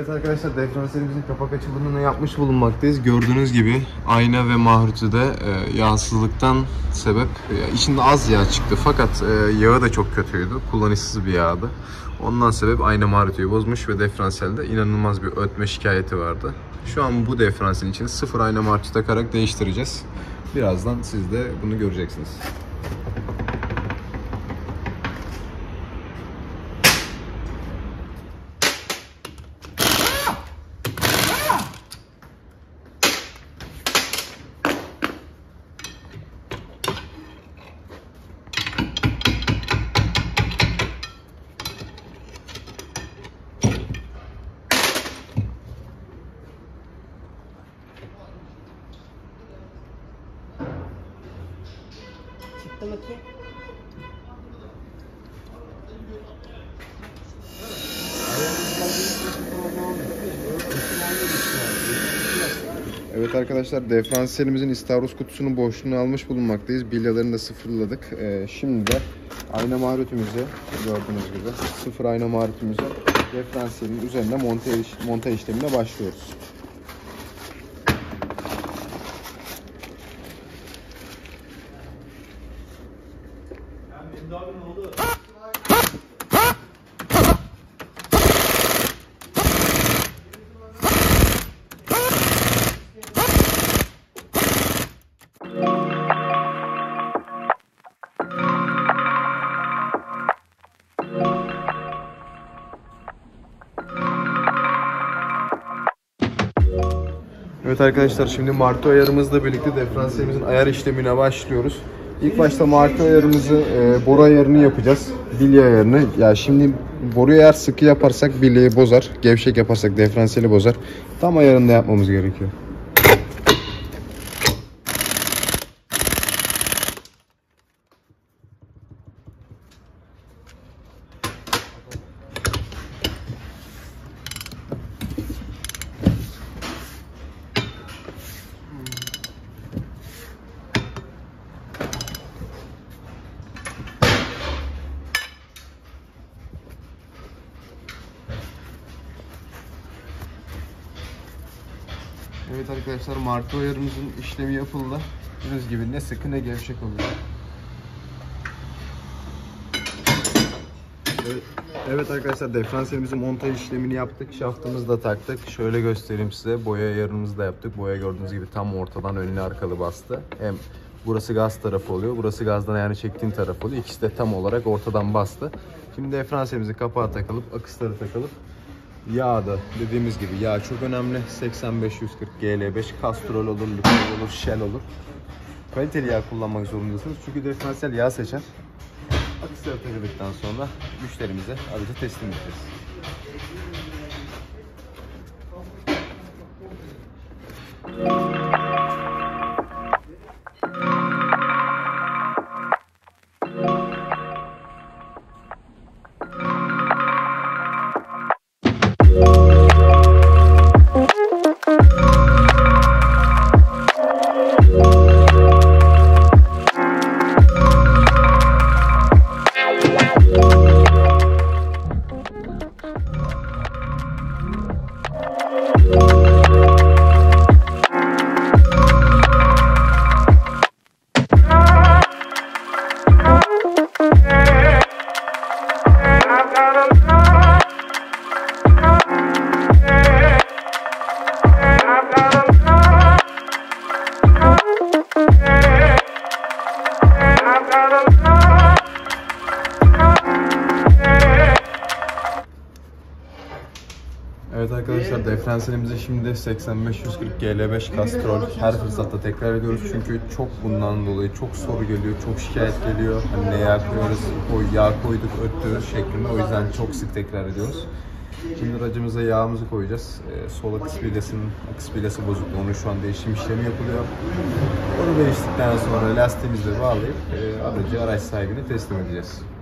Evet arkadaşlar, diferansiyelimizin kapak açılımını yapmış bulunmaktayız. Gördüğünüz gibi ayna ve mahrutide yağsızlıktan sebep içinde az yağ çıktı fakat yağı da çok kötüydü. Kullanışsız bir yağdı. Ondan sebep ayna mahrutuyu bozmuş ve diferansiyelde inanılmaz bir ötme şikayeti vardı. Şu an bu diferansiyelin için sıfır ayna mahrutu takarak değiştireceğiz. Birazdan siz de bunu göreceksiniz. Çıktı mı ki? Evet arkadaşlar, diferansiyelimizin istavroz kutusunun boşluğunu almış bulunmaktayız. Bilyalarını da sıfırladık. Şimdi de ayna mahrutumuzu gördüğünüz gibi sıfır ayna mahrutumuzu diferansiyelin üzerine montaj işlemine başlıyoruz. Evet arkadaşlar, şimdi martı ayarımızla birlikte diferansiyelimizin ayar işlemine başlıyoruz. İlk başta martı ayarımızı, boru ayarını yapacağız. Bilye ayarını. Ya şimdi boruyu eğer sıkı yaparsak bilyeyi bozar. Gevşek yaparsak diferansiyeli bozar. Tam ayarında yapmamız gerekiyor. Evet arkadaşlar, marka ayarımızın işlemi yapıldı. Gördüğünüz gibi ne sıkı ne gevşek oluyor. Evet arkadaşlar, diferansiyelimizin montaj işlemini yaptık. Şaftımızı da taktık. Şöyle göstereyim size. Boya ayarımızı da yaptık. Boya gördüğünüz gibi tam ortadan önlü arkalı bastı. Hem burası gaz tarafı oluyor. Burası gazdan ayağını çektiğin taraf oluyor. İkisi de tam olarak ortadan bastı. Şimdi diferansiyemizin kapağı takılıp, akısları takılıp yağ da dediğimiz gibi yağ çok önemli. 85-140 GL5 Castrol olur, Lucas olur, Shell olur. Kaliteli yağ kullanmak zorundasınız. Çünkü diferansiyel yağ seçer. Akısları takıldıktan sonra müşterimize aracı teslim edeceğiz. Evet arkadaşlar, diferansiyelimize şimdi 85-140 GL5 Castrol her fırsatta tekrar ediyoruz çünkü çok bundan dolayı çok soru geliyor, çok şikayet geliyor. Hani ne yağ koyuyoruz, yağ koyduk, öttürüyoruz şeklinde, o yüzden çok sık tekrar ediyoruz. Şimdi aracımıza yağımızı koyacağız. Sol akış bilyası bozuktu. Onun şu an değişim işlemi yapılıyor. Onu değiştikten sonra lastiğimizle bağlayıp aracı araç sahibine teslim edeceğiz.